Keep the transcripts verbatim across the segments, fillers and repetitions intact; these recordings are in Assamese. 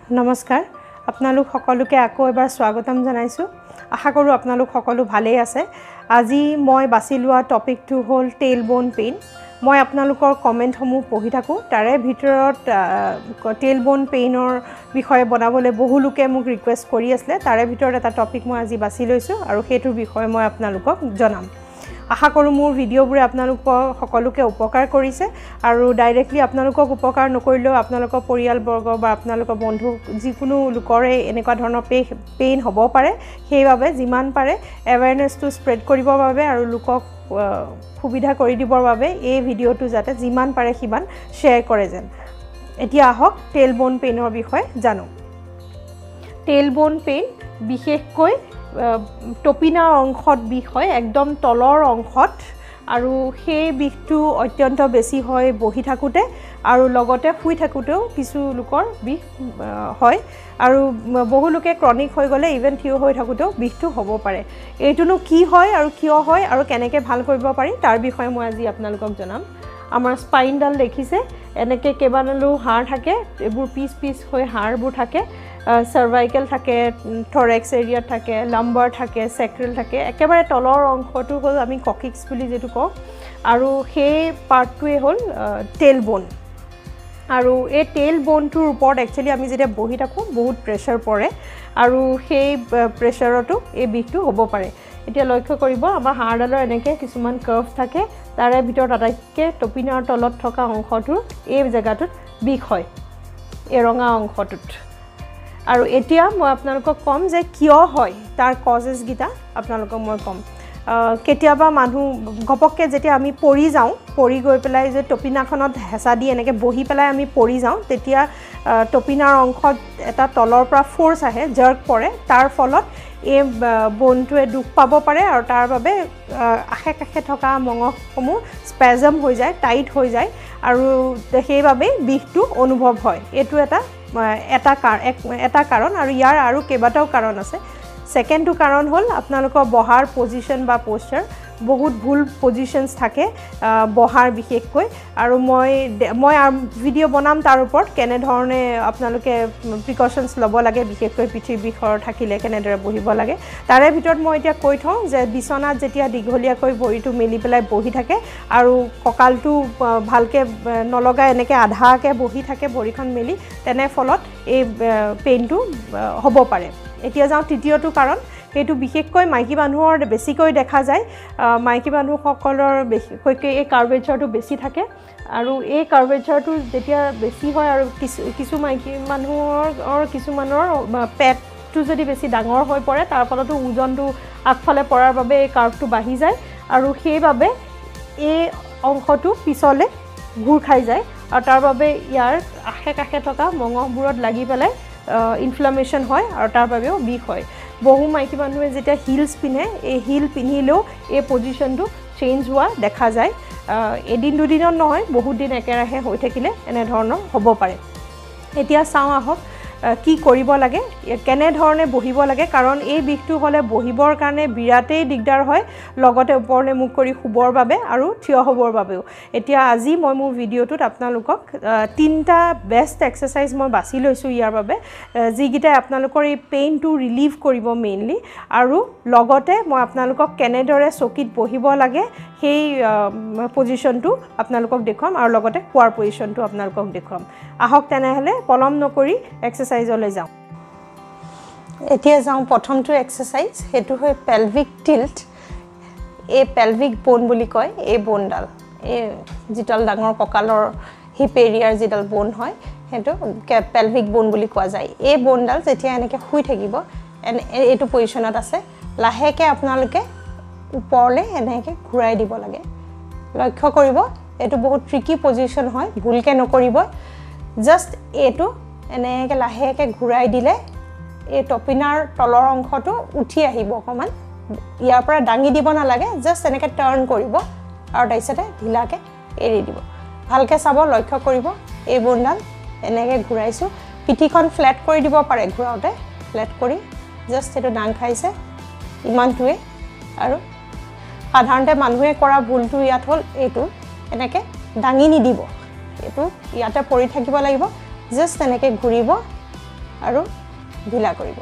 নমস্কাৰ আপোনালোক সকলোকে আকৌ এবাৰ স্বাগতম জনাইছো আশা কৰো আপোনালোক সকলো ভালেই আছে আজি মই বাছি লোৱা টপিকটো হ'ল টেইল বোন পেইন মই আপোনালোকৰ কমেন্ট সমূহ পঢ়ি থাকো তাৰে ভিতৰত টেইল বোন পেইনৰ বিষয়ে বনাবলৈ বহু লোকে মোক ৰিকুৱেষ্ট কৰি আছিল তাৰে ভিতৰত এটা টপিক মই আজি বাছি লৈছো আৰু হেতুৰ বিষয়ে মই আপোনালোকক জনাম আশা কৰো মোৰ ভিডিওবোৰে আপোনালোকক সকলোকে উপকাৰ কৰিছে আৰু ডাইৰেক্টলি আপোনালোকক উপকাৰ নকৰিলেও আপোনালোকৰ পৰিয়াল বৰ্গ বা আপোনালোকৰ বন্ধু যিকোনো লোকৰে এনেকুৱা ধৰণৰ পেইন হ'ব পাৰে সেইবাবে যিমান পাৰে এৱেৰনেছটো স্প্ৰেড কৰিবৰ বাবে আৰু লোকক সুবিধা কৰি দিবৰ বাবে এই ভিডিওটো যাতে যিমান পাৰে সিমান শ্বেয়াৰ কৰে যেন এতিয়া আহক টেইল বোন পেইনৰ বিষয়ে জানো টেইল বোন পেইন বিশেষকৈ টপিনাৰ অংশত বিষ হয় একদম তলৰ অংশত আৰু সেই বিষটো অত্যন্ত বেছি হয় বহি থাকোতে আৰু লগতে শুই থাকোতেও কিছু লোকৰ বিষ হয় আৰু বহু লোকে ক্ৰনিক হৈ গলে ইভেন থিয় হৈ থাকোতেও বিষটো হ'ব পাৰে এইটোনো কি হয় আৰু কিয় হয় আৰু কেনেকৈ ভাল কৰিব পাৰি তাৰ বিষয়ে মই আজি আপোনালোকক জনাম আমাৰ স্পাইনডাল দেখিছে এনেকৈ কেইবাডালো হাড় থাকে এইবোৰ পিচ পিচ হৈ হাড়বোৰ থাকে সার্ভাইকেল থাকে থৰেক্স এৰিয়া থাকে লাম্বার থাকে সেক্ৰেল থাকে একেবাৰে তলৰ অংশটো হ'ল আমি ককিক্স বুলি যেটো কওঁ আৰু সেই পাৰ্টটোৱে হ'ল টেইল বোন আৰু এই টেইল বোনটোৰ ওপৰত একচুয়ালি আমি যেতিয়া বহি থাকো বহুত প্ৰেছাৰ পৰে আৰু সেই প্ৰেছাৰটো এই বিষটো হ'ব পাৰে এতিয়া লক্ষ্য কৰিব আমাৰ হাড়ডালৰ এনেকে কিছুমান কাৰ্ভ থাকে তাৰে ভিতৰত আটাইতকৈ টপিনাৰ তলত থকা অংশটো এই জায়গাটোত বিষ হয় এই ৰঙা অংশটোত আৰু এতিয়া মই আপোনালোকক কম যে কিয় হয় তাৰ কজেস গিটা আপোনালোকক মই কম কেতিয়াবা মানুহ গপককে যেতিয়া আমি পৰি যাওঁ পৰি গৈ পেলাই যে টপিনাখনত হেঁচা দি এনেকে বহি পেলাই আমি পৰি যাওঁ তেতিয়া টপিনাৰ অংশত এটা তলৰ পৰা ফোৰ্স আহে জাৰ্ক পৰে তাৰ ফলত এই বোনটোৱে দুখ পাব পাৰে আৰু তাৰ বাবে আখে কাখে থকা মঙহসমূহ স্পেজম হৈ যায় টাইট হৈ যায় আৰু সেইভাবে বিষটো অনুভৱ হয় এটো এটা এটা এটা কাৰণ আৰু ইয়াৰ আৰু কেইবাটাও কাৰণ আছে সেকেন্ডটো কাৰণ হ'ল আপোনালোকৰ বহাৰ পজিশন বা পোস্চাৰ বহুত ভুল পজিশনস থাকে বহাৰ বিশেষকৈ আৰু মই মই ভিডিও বনাম তাৰ ওপৰত কেনে ধৰণে আপোনালোকে প্ৰিকশনস ল'ব লাগে বিশেষকৈ পিঠি বিষৰ থাকিলে কেনেদৰে বহিব লাগে তাৰে ভিতৰত মই এতিয়া কৈ থওঁ যে বিছনাত যেতিয়া দীঘলীয়াকৈ ভৰিটো মেলি পেলাই বহি থাকে আৰু কঁকালটো ভালকে নলগা এনেকে আধাকে বহি থাকে ভৰিখন মেলি তেনে ফলত এই পেইনটো হ'ব পাৰে এতিয়া যাওঁ তৃতীয়টো কাৰণ হেতু বিশেষকৈ মাইকী মানুহৰ বেছিকৈ দেখা যায় মাইকী মানুহসকলৰ বেছিকৈ এই কাৰ্ভেচাৰটো বেছি থাকে আৰু এই কাৰ্ভেচাৰটো যেতিয়া বেছি হয় আৰু কিছু মাইকী মানুহৰ কিছুমানৰ পেটটো যদি বেছি ডাঙৰ হৈ পৰে তাৰ ফলতো ওজনটো আগফালে পৰাৰ বাবে এই কাৰ্ভটো বাঢ়ি যায় আৰু সেইভাবে এই অংশটো পিছলে ঘূৰ খাই যায় আৰু তাৰ বাবে ইয়াৰ আখে কাখে থকা মঙহবোৰত লাগি পেলাই ইনফ্লামেশন হয় আৰু তাৰ বাবেও বিষ হয় বহু মাইকী মানুহে যেতিয়া হিলস পিনে এই হিল পিনিলেও এই পজিশনটো চেঞ্জ হোৱা দেখা যায় এদিন দুদিনত নহয় বহুত দিন একেৰাহে হৈ থাকিলে এনে ধৰণৰ হ'ব পাৰে এতিয়া চাওঁ আহক কি কৰিব লাগে কেনে ধৰণে বহিব লাগে কাৰণ এই বিষটো হলে বহিবৰ কাৰণে বিৰাটেই দিগদাৰ হয় লগতে ওপৰলে মুখ কৰি শুবৰ বাবে আৰু থিয় হ'বৰ বাবেও এতিয়া আজি মই মোৰ ভিডিওটোত আপোনালোকক তিনটা বেষ্ট এক্সাৰসাইজ মই বাছি লৈছো ইয়াৰ বাবে যিগিটা আপোনালোকৰ এই পেইনটো ৰিলিভ কৰিব মেইনলি আৰু লগতে মই আপোনালোকক কেনেদৰে চকিত বহিব লাগে সেই পজিশনটো আপোনালোকক দেখুৱাম আৰু লগতে কোৱাৰ পজিশনটো আপোনালোকক দেখুৱাম আহক তেনেহলে পলম নকৰি এক্সাৰসাইজলৈ যাওঁ এতিয়া যাওঁ প্ৰথমটো এক্সাৰসাইজ হেতু হয় পেলভিক টিল্ট এই পেলভিক বোন বুলি কয় এই বোনডাল এই জিটাল ডাঙৰ কঁকালৰ হিপ এৰিয়াৰ জিটাল বোন হয় হেতু পেলভিক বোন বুলি কোৱা যায় এই বোনডাল যেতিয়া এনেকে শুই থাকিব এইটো পজিশনত আছে লাহেকে আপোনালোকে ওপৰলে এনেকে ঘুৰাই দিব লাগে লক্ষ্য কৰিব এটো বহুত ট্ৰিকি পজিশন হয় ভুলকে নকৰিব জাস্ট এটো এনেকে লাহেকে ঘুৰাই দিলে এই টপিনাৰ তলৰ অংশটো উঠি আহিব অকমান ইয়াৰ পৰা ডাঙি দিব না লাগে জাস্ট এনেকে টাৰ্ন কৰিব আৰু তাইছতে ঢিলাকে এৰি দিব ভালকে চাব লক্ষ্য কৰিব এই বোনডাল এনেকে ঘুৰাইছো পিঠিখন ফ্ল্যাট কৰি দিব পাৰে ঘুৰাওতে ফ্ল্যাট কৰি জাস্ট এটো ডাং খাইছে ইমানটোৱে আৰু সাধাৰণতে মানুহে কৰা ভুলটো ইয়াত হ'ল এটো এনেকে ডাঙি নি দিব এটো ইয়াতে পৰি থাকিব লাগিব জাস্ট এনেকে ঘুৰিব আৰু ঢিলা কৰিব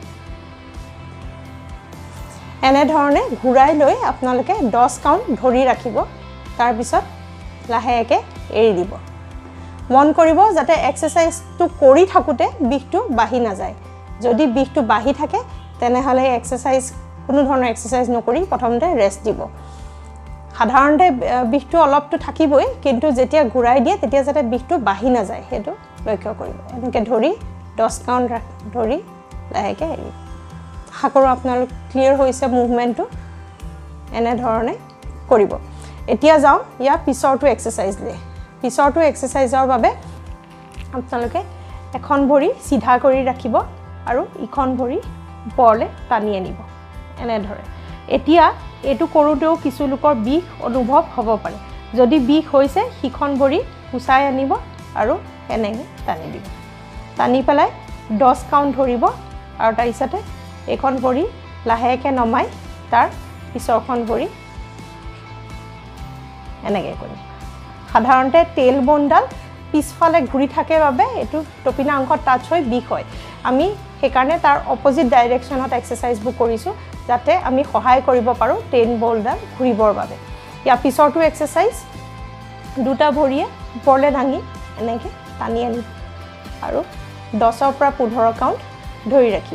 এনে ধৰণে ঘূৰাই লৈ আপোনালোকে দহ কাউণ্ট ধৰি ৰাখিব তাৰ পিছত লাহেকে এৰি দিব মন কৰিব যাতে এক্সাৰসাইজটো কৰি থাকোতে বিষটো বাঢ়ি না যায় যদি বিষটো বাঢ়ি থাকে তেনেহলে এক্সাৰসাইজ কোনো ধৰণৰ এক্সাৰসাইজ নকৰি প্ৰথমতে ৰেষ্ট দিব সাধাৰণতে বিষটো অলপটো থাকিবই কিন্তু যেতিয়া ঘূৰাই দিয়ে তেতিয়া যাতে বিষটো বাঢ়ি না যায় হেতু লক্ষ্য কৰিব এনেকে ধৰি দহ কাউণ্ট ধৰি লাহেকে এৰি হাকৰো আপোনালোক ক্লিয়াৰ হৈছে মুভমেন্টটো এনে ধৰণে কৰিব এতিয়া যাও ইয়া পিছৰটো এক্সাৰসাইজ লে পিছৰটো এক্সাৰসাইজৰ বাবে আপোনালোকে এখন ভৰি সিধা কৰি ৰাখিব আৰু ইখন ভৰি ওপৰলে টানি আনিব এনে ধৰে এতিয়া এটো কৰোতেও কিছু লোকৰ বিষ অনুভৱ হ'ব পাৰে যদি বিষ হৈছে সিখন ভৰি উচাই আনিব আৰু এনেকে টানি দিব টানি পেলাই দহ কাউণ্ট ধৰিব আৰু তাৰ পিছতে এখন ভৰি লাহেকে নমাই তাৰ পিছৰখন ভৰি এনেকে কৰিব সাধাৰণতে টেইল বোনডাল পিছফালে ঘূৰি থাকে বাবে এটো টপিনা অংশ টাচ হৈ বিষ হয় আমি হেকাৰণে তাৰ অপোজিট ডাইৰেকচনত এক্সাৰসাইজবোৰ কৰিছো যাতে আমি সহায় কৰিব পাৰো টেইল বোনডাল ঘূৰিবৰ বাবে ইয়া পিছৰটো এক্সাৰসাইজ দুটা ভৰিয়ে ওপৰলে দাঙি এনেকে টানি আনি আৰু দহৰ পৰা পোন্ধৰ কাউণ্ট ধৰি ৰাখিব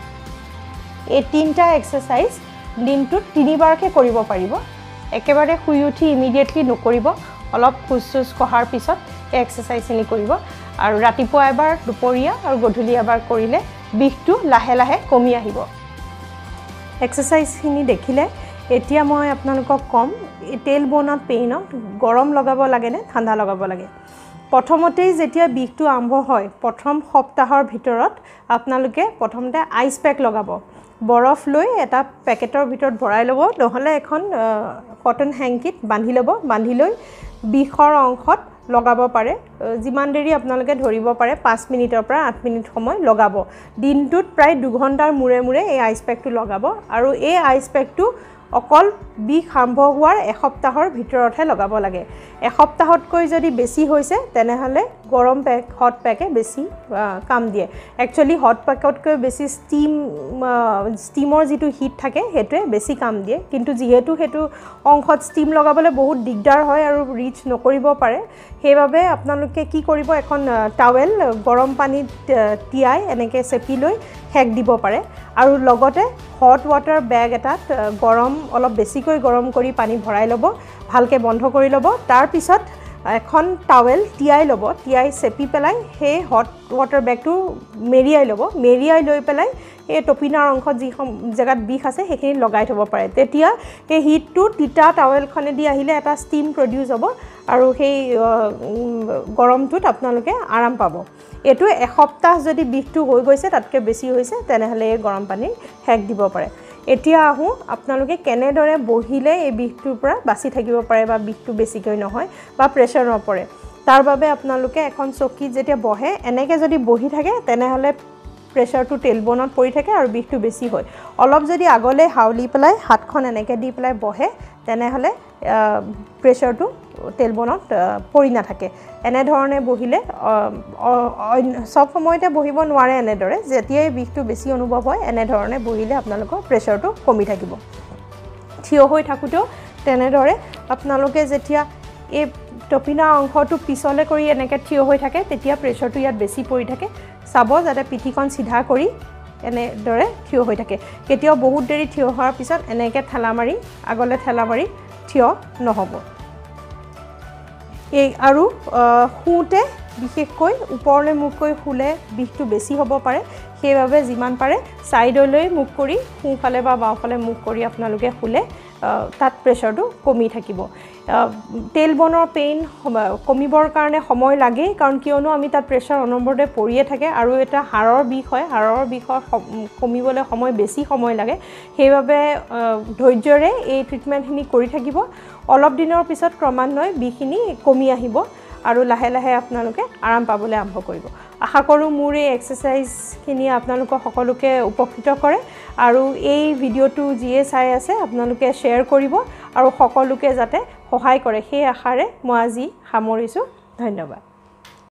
এই তিনটা এক্সাৰসাইজ দিনটোত তিনিবাৰকে কৰিব পাৰিব একেবাৰে শুই উঠি ইমিডিয়েটলি নকৰিব অলপ খুজুজ কহাৰ পিছত এক্সাৰসাইজখিনি কৰিব আৰু ৰাতিপুৱা এবাৰ দুপৰীয়া আৰু গধূলি এবাৰ কৰিলে বিষটো লাহে লাহে কমি আহিব এক্সাৰসাইজখিনি দেখিলে এতিয়া মই আপোনালোকক কম টেইল বোনত পেইনত গৰম লগাব লাগে নে ঠাণ্ডা লগাব লাগে প্ৰথমতে যেতিয়া বিষটো আৰম্ভ হয় প্ৰথম সপ্তাহৰ ভিতৰত আপোনালোকে প্ৰথমতে আইস পেক লগাব বৰফ লৈ এটা পেকেটৰ ভিতৰত ভৰাই ল'ব নহলে এখন কটন হ্যাঙ্কিত বান্ধি ল'ব বান্ধি লৈ বিষৰ অংশত লগাব পাৰে যিমান দেৰি আপোনালোকে ধৰিব পাৰে পাঁচ মিনিটৰ পৰা আঠ মিনিট সময় লগাব দিনটোত প্ৰায় দুই ঘণ্টাৰ মুৰে মুৰে এই আইস পেকটো লগাব আৰু এই আইস পেকটো অকল বিষ আৰম্ভ হোৱাৰ এসপ্তাহৰ ভিতৰতহে লগাব লাগে এসপ্তাহতকৈ যদি বেছি হৈছে তেনেহলে গৰম পেক হট পেকে বেছি কাম দিয়ে একচুয়ালি হট পেকতকৈ বেছি স্টিম স্টিমৰ যেটো হিট থাকে হেতুৱে বেছি কাম দিয়ে কিন্তু যেহেতু হেতু অংশত স্টিম লগাবলৈ বহুত দিগদাৰ হয় আৰু ৰিচ নকৰিব পাৰে হেবাবে আপোনালোকে কি কৰিব এখন টাৱেল গৰম পানীত তিয়াই এনেকে চেপি লৈ হেক দিব পাৰে আৰু লগতে হট ওয়াটাৰ বেগ এটাত গৰম অলপ বেছিকৈ গৰম কৰি পানী ভৰাই ল'ব ভালকে বন্ধ কৰি ল'ব তাৰ পিছত এখন টাৱেল তিয়াই ল'ব তিয়াই চেপি পেলাই হে হট ওয়াটাৰ বেগটো মেৰিয়াই ল'ব মেৰিয়াই লৈ পেলাই এই টপিনাৰ অংশত যি জায়গাত বিষ আছে হেখিনি লগাই থব পাৰে তেতিয়া এই হিটটো তিতা টাৱেলখনে দি আহিলে এটা ষ্টিম প্ৰডিউস হ'ব আৰু সেই গৰমটোত আপোনালোকে আৰাম পাব এটো এসপ্তাহ যদি বিষটো হৈ গৈছে তাতকে বেছি হৈছে তেনেহলে গৰম পানী হেক দিব পাৰে এতিয়া আহু আপোনালোকে কেনেদৰে বহিলে এই বিষটোৰ পৰা বাচি থাকিব পাৰে বা বিষটো বেছিকৈ নহয় বা প্ৰেছাৰ নপৰে তাৰ বাবে আপোনালোকে এখন চকী যেতিয়া বহে এনেকে যদি বহি থাকে তেনেহলে প্ৰেছাৰটো টেলবনত পৰি থাকে আৰু বিষটো বেছি হয় অলপ যদি আগলে হাউলি পেলাই হাতখন এনেকে দি পেলাই বহে তেনেহলে প্ৰেছাৰটো টেলবনত পৰি না থাকে এনে ধৰণে বহিলে সব সময়তে বহিব নোৱাৰে এনে দৰে যেতিয়াই বিষটো বেছি অনুভৱ হয় এনে ধৰণে বহিলে আপোনালোকৰ প্ৰেছাৰটো কমি থাকিব থিয় হৈ থাকুতেও তেনে দৰে আপোনালোকে যেতিয়া এই টপিনা অংশটো পিছলে কৰি এনেকে থিয় হৈ থাকে তেতিয়া প্ৰেছাৰটো ইয়াত বেছি পৰি থাকে চাব যাতে পিঠিখন সিধা কৰি এনে দৰে থিয় হৈ থাকে কেতিয়াও বহুত দেৰি থিয় হোৱাৰ পিছত এনেকে ঠেলা মাৰি আগলে ঠেলা মাৰি থিয় নহব এই আৰু খুতে বিশেষকৈ ওপৰলে মুখ কৰি খুলে বিষটো বেছি হ'ব পাৰে সেইভাবে যিমান পাৰে সাইডলৈ মুখ কৰি খুফালে বা বাওফালে মুখ কৰি আপোনালোকে খুলে তাত প্ৰেছাৰটো কমি থাকিব টেইল বনৰ পেইন কমিবৰ কাৰণে সময় লাগে কাৰণ কিয়নো আমি তাত প্ৰেছাৰ অনবৰতে পৰিয়ে থাকে আৰু এটা হাড়ৰ বিষ হয় হাড়ৰ বিষৰ কমিবলৈ সময় বেছি সময় লাগে সেইভাবে ধৈৰ্যৰে এই ট্ৰিটমেন্টখিনি কৰি থাকিব অলপ দিনৰ পিছত ক্ৰমান্বয়ে বিখিনি কমি আহিব আৰু লাহে লাহে আপোনালোকে আৰাম পাবলৈ আৰম্ভ কৰিব আশা কৰো মোৰ এই এক্সাৰসাইজখিনি আপোনালোকক সকলোকে উপকৃত কৰে আৰু এই ভিডিওটো যিয়ে চাই আছে আপোনালোকে শেয়াৰ কৰিব আৰু সকলোকে যাতে সহায় কৰে সেই আশাৰে মই আজি সামৰিছো ধন্যবাদ